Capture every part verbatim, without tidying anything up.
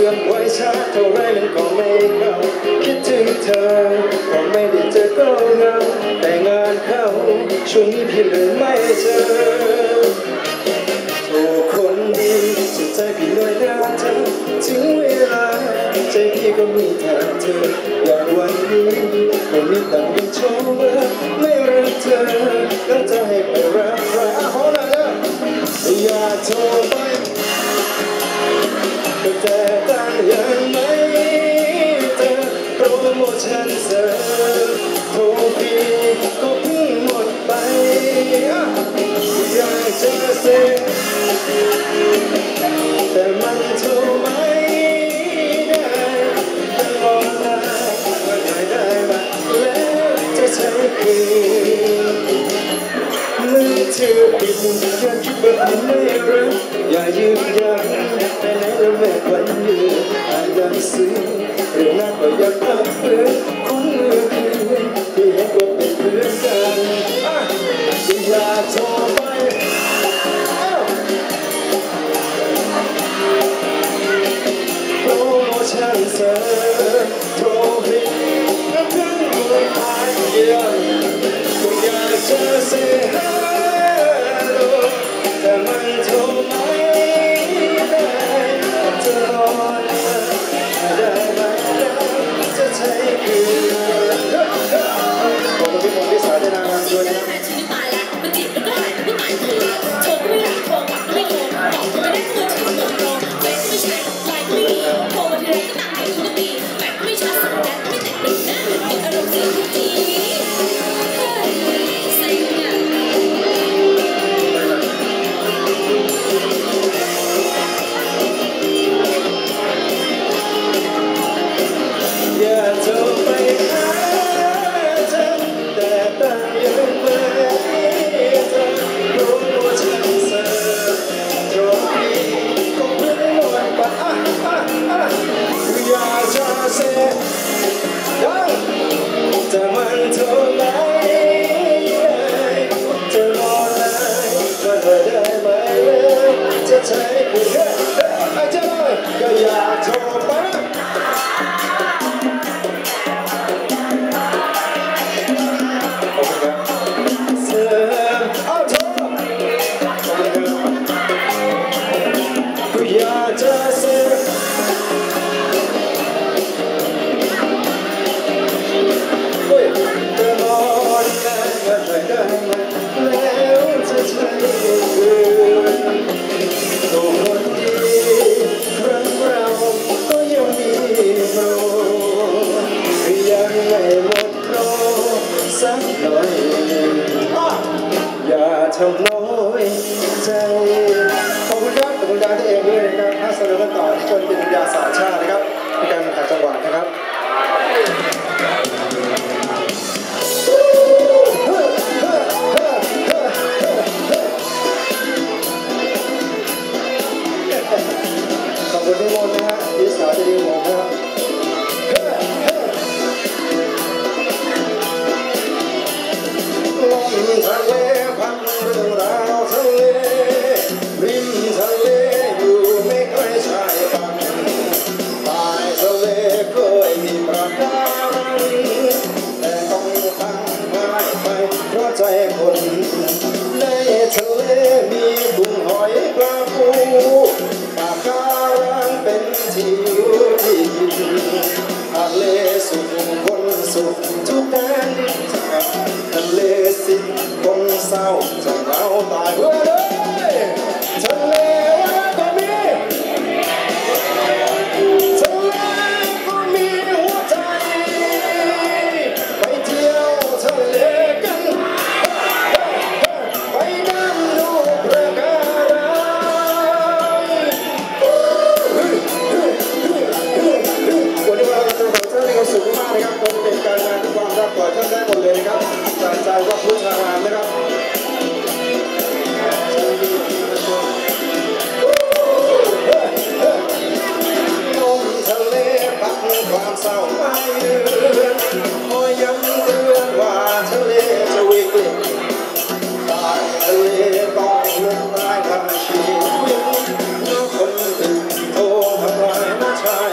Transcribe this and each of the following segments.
อนไว้ช้าเท่าไรมันก็ไม่เข้าคิดถึงเธอก็ไม่ได้เจอก็เหงาแต่งานเข้าช่วงนี้พี่เลยไม่เจอโอ้คนดีสุดใจพี่หน่อยนะเธอถึงเวลาใจพี่ก็มีแต่เธออย่างวันนี้ไม่มีแต่เป็นโชว์ไม่รักเธอแล้วจะให้ไปรักใครอ่ะขอหน่อยนะอย่าโทรไปแต่ตั้งยังไม่เจอโปรโมชั่นเสริมโทรพี่ก็เพิ่งหมดไปอยากจะเซ็นแต่มันโทรไม่ได้ต้องรอได้ว่าได้ได้มาแล้วจะใช้คืนมือถือปิดอย่าคิดว่าพี่ไม่รักอย่ายืนยันแต่ไหนแล้วแม่ควันยืนอาจยังซึ้งเรื่องนั้นก็อยากพักเพื่อนคุ้นมือคืนที่เห็นก็เป็นเพื่อนกันอย่าโทรไปโปรโมชั่นเสริมโทรผิดก็เพิ่งหมดไปเดียวก็อยากจะเสียแต่มันโทรไม่ได้จะรอได้ไหมจะใช้คืนขอบคุณพี่มนต์ที่สาธารณงานด้วยนะมันจีบแล้วก็หายไม่หมายถึงโทรก็ไม่รับโทรกลับก็ไม่โทรบอกก็ไม่ได้เงินถึงหมดโทรเฟซไม่ใช่ไลน์ก็ไม่มีโทรมาทีไรก็ต่างกันทุกทีแบบไม่ชอบสัญญาณไม่ติดหนึ่งนะติดอารมณ์เสียทุกทีเซ็งอ่ะอย่าโทรไปหาเธอแต่ตั้งยังไม่เจอโปรโมชั่นเสริมโทรพี่ก็เพิ่งหมดไปอ่ะอ่ะอ่ะอยากจะเสียยังแต่มันโทรไม่ได้จะรอเลยก็ได้ไหมจะใช้กูแค่ไอ้เจ้าก็อยากโทรไปอย่าทำน้อยใจขอบคุณครับขอบคุณดาที่เองด้วยนะครับถ้าเสนอกันต่อจนเป็นยาสาชาตินะครับในการแข่งขันจังหวะนะครับขอบคุณที่มนนะฮะที่สาวจะดีหมดนะครับทะเลพันเรื่องราวทะเลริมทะเลอยู่ไม่ไกลชายฝั่งใต้ทะเลเคยมีปะการังแต่ต้องตั้งง่ายไปเพราะใจคนในทะเลมีกุ้งหอยปลาปูปะการังเป็นที่อยู่ที่กินทะเลสุขคนสุขทุกแดนดินทะเลสิ้นคนเศร้าจะเหงาตายเว้ยทะเลก็มีทะเลก็มีหัวใจไปเที่ยวทะเลกันไปน้ำดูปะการังวันนี้เราจะขอเชิญให้ความสุขมากนะครับคงเป็นการงานที่ความรักกว่าท่านได้หมดเลยนะครับจากใจว่าพุทธารามนะครับลมทะเลพัดความเศร้าไปเยือนคอยย้ำเตือนว่าทะเลจะวิกฤตใต้ทะเลต้องลงตายทางชีวิตเมื่อคนตื่นโทรทำลายน้ำชา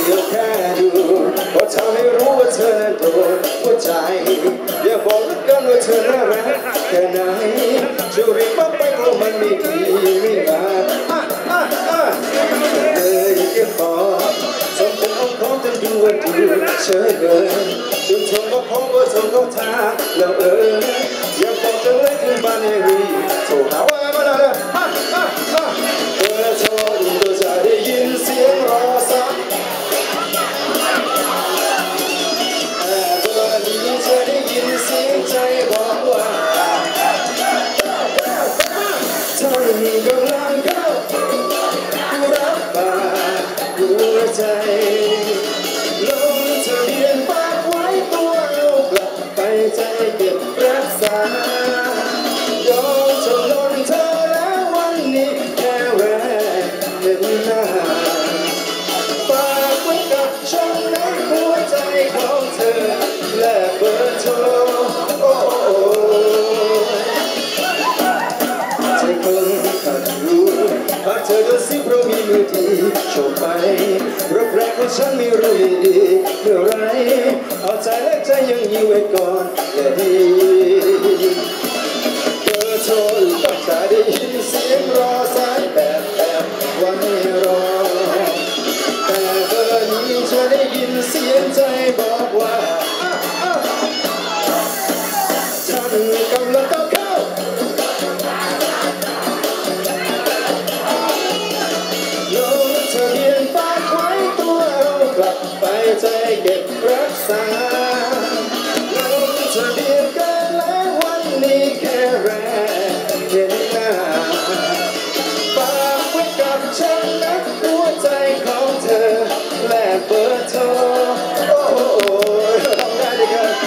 ดียวแค่ดูก็ทำให้รู้ว่าเธอนั้นโดนหัวใจอย่าบอกลึกกันว่าเธอน่ารักแค่ไหนจะรีบมาไปเพราะมันไม่ดีไม่งามอ่ะอ่ะอ่ะเลยแค่ขอจนเป็นอ้อมค้อมจนดูว่าดูเฉยเลยจนทนก็พอว่าทนก็ท้าแล้วเอออย่าบอกจะเลยถึงบ้านให้รีโทรหาว่ามาแล้วอ่ะอ่ะอ่ะเออโทรดูก็จะได้ยินเสียงรอสักจะได้ยินเสียงใจบอกว่าท่านกำลังเข้ารับปากหัวใจลงทะเบียนฝากไว้ตัวเอากลับไปใจเก็บรักษายอมจำนนเธอแล้ววันนี้แค่แวะเห็นหน้าฝากไว้กับฉันในหัวใจของเธอและเบอร์โทรโอ้โอ้ใจคงขัดรู้หากเธอโดนสิเพราะมีมือดีโชคไปรักแรกของฉันไม่รู้ดีเมื่อไรเอาใจและใจยังอยู่ไว้ก่อนอย่าดีเบอร์โทรต้องจะได้ยินเสียงรอสายแบบแบบว่าให้รอแต่เบอร์นี้จะได้ยินเสียงใจบอกว่าฉันกำลังต้องเข้าลงทะเบียนฝากไว้ตัวเอากลับไปใจเก็บรักษาลงทะเบียนกันแล้ววันนี้แค่แรกเห็นหน้าฝากไว้กับฉันนะหัวใจของเธอและเบอร์โทรโอ้โหทำได้ดีกัน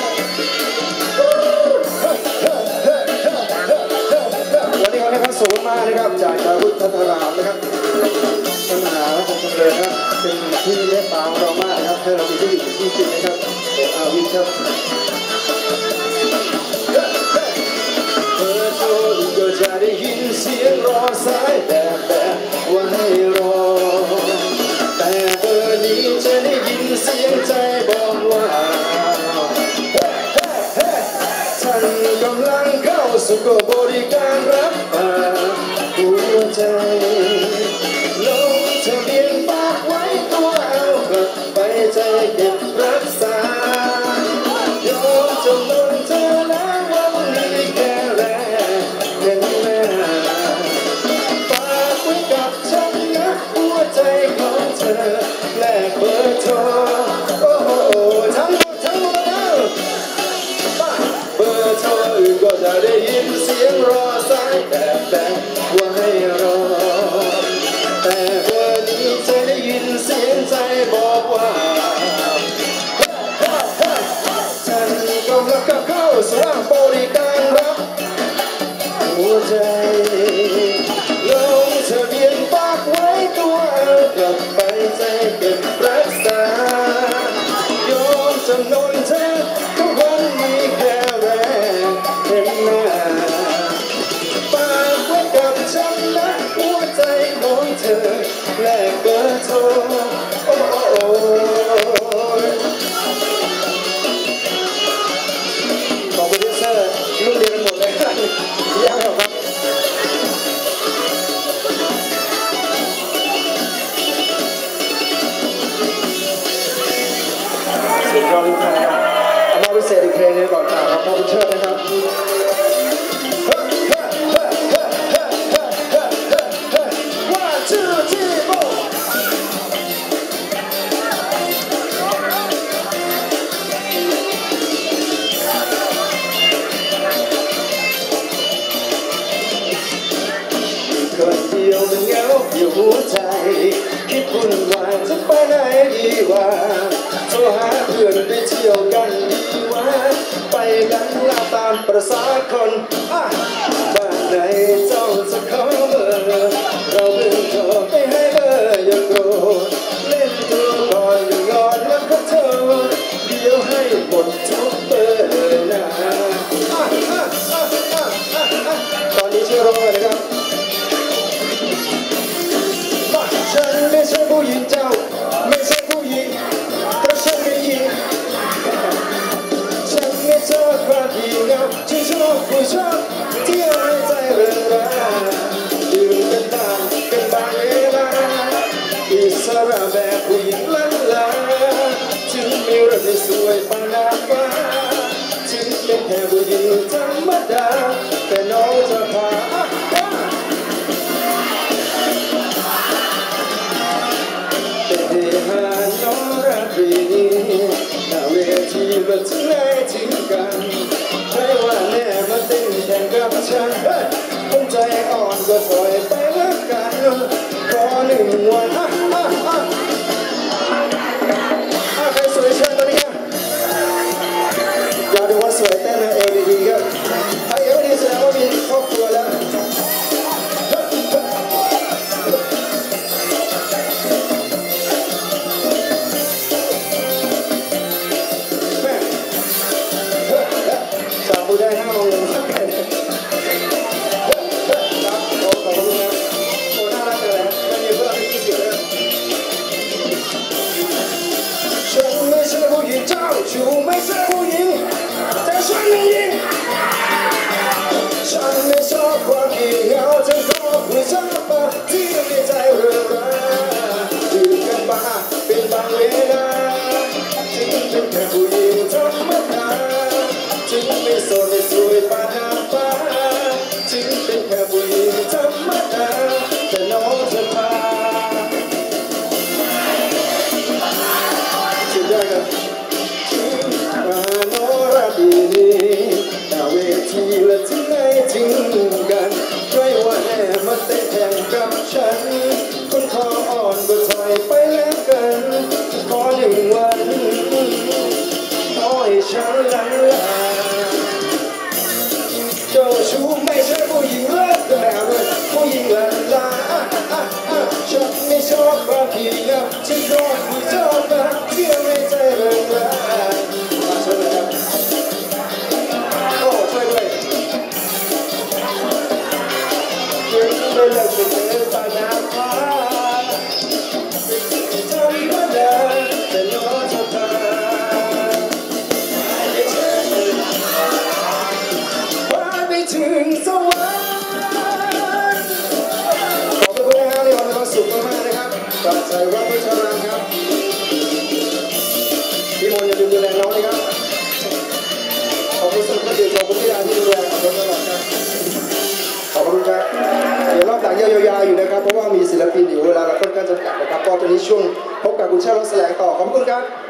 วันนี้วันนี้ครับสูงมากนะครับจากจารุทัตรามนะครับปัญหาของจำเลยครับเป็นที่เล็บปากเรามากนะครับให้เรามีที่อยู่ที่จริงนะครับโออาวิทครับเบอร์โทรก็จะได้ยินเสียงรอสายแบบแบบว่าให้รอแต่เบอร์นี้จะได้ยินเสียงใจบอกว่าท่านกำลังเข้าสู่กบริการรับฝากหัวใจลงทะเบียนฝากไว้ตัวเอากลับไปใจเก็บรักษายอมจำนนเธอแล้ววันนี้แค่แรกเห็นหน้าฝากไว้กับฉันนะหัวใจของเธอแลกเบอร์โทรโอ้โหทั้งหมดทั้งหมดแล้วเบอร์โทรก็จะได้ยินเสียงรอสายแบบแบบว่าให้รอแต่เบอร์นี้จะได้ยินเสียงใจบอกว่าฉันกำลังเข้าสู่บริการรับหัวใจลงทะเบียนฝากไว้ตัวเอากลับไปใจเก็บรักษายอมจำนนเธอทุกวันมีแค่แรงเห็นหน้าฝากไว้กับฉันนะหัวใจของเธอแลกเบอร์โทรโอ้โอ้ขอบคุณที่เซอร์รุ่นเดียวกันหมดเลยยังเหรอครับสุดยอดทุกท่านนะครับเอามาพิเศษอีกเพลงนึงก่อนครับขอบคุณเชิญนะครับone two three four คนเดียวมันเหงาอยู่หัวใจคิดวุ่นวายจะไปไหนดีวะโทรหาเพื่อนไปเที่ยวกันดีวะไปกันลาตามประสาคนบ้านไหนเจ้าจะขอเบอร์เราเพิ่งขอไปให้เบอร์อย่าโกรธเล่นตัวก่อนงอนแล้วก็โทรเดี๋ยวให้หมดทุกเบอร์เลยนะตอนนี้ชื่อร้องเลยนะครับฉันไม่ใช่ผู้หญิงเจ้าไม่ใช่ผู้หญิงวยปานน้ำฟ้าถึงเป็นแค่ผู้หญิงธรรมดาแต่น้องจะพาเป็นเฮฮาน้องราตรีหน้าเวทีเราถึงไหนถึงกันใครว่าแน่มาเต้นแข่งกับฉันผมใจอ่อนก็ถอยไปแล้วกันขอหนึ่งวันอ่ะอ่ะอ่ะอ่ะใครสวยเชิญตอนนี้ครับอยากดูว่าสวยเต้นนะเอดีๆครับใครยังไม่ดีแสดงว่ามีครอบครัวแล้วจับมือได้ห้าโมงเย็นสักแค่นี้ครับโอ้ขอบคุณนะโอ้น่ารักเลยไม่มีเพื่อนมีกี่สิบเลยฉันไม่ใช่ผู้หญิงเจ้าชู้ไม่ใช่ผู้หญิงแต่ฉันไม่ยิงฉันไม่ชอบความขี้เหงาฉันชอบผู้ชายป่ะที่มีใจเรื่อรายอยู่กันบ้าเป็นบางเวลาถึงเป็นแค่ผู้หญิงธรรมดาถึงไม่โสดไม่สวยปานน้ำฟ้าถึงเป็นแค่ผู้หญิงธรรมดาแต่น้องจะพาสุดยอดครับมาโนราดีหน้าเวทีและถึงไหนถึงกันใครว่าแน่มาเต้นแข่งกับฉันคนคออ่อนก็ถอยไปแล้วกันขอหนึ่งวันขอให้ฉันลังลาเจ้าชู้ไม่ใช่ผู้หญิงเลิศแต่เป็นผู้หญิงลังลาฉันไม่ชอบความขี้เหงาฉันชอบผู้ชอบมาเที่ยวไม่ใจเริงรายมาช่วยเลยครับโอ้ช่วยด้วยถึงไม่เลิกเป็นเรื่องปานน้ำฟ้าธรรมดาแต่น้องจะพาไปถึงสวรรค์ขอบคุณนะครับที่มีความสุขมากๆนะครับกับใจรักเพื่อชาวนาครับพี่มนต์อย่าลืมดูแลน้องนะครับขอบคุณสำหรับเด็กขอบคุณที่ดาที่ดูแลขอบคุณตลอดครับขอบคุณครับเดี๋ยวรอบหลังยาวๆอยู่นะครับเพราะว่ามีศิลปินอยู่เวลาเราค่อนข้างจำกัดนะครับก็ตอนนี้ช่วงพบกับคุณชาติรักแสลงต่อขอบคุณครับ